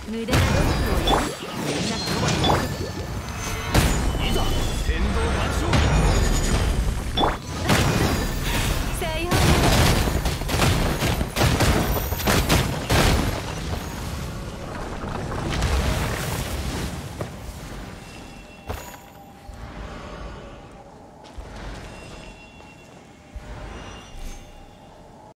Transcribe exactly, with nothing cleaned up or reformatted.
無駄な努力をやめみんながロボに戻る。 いざ天道万象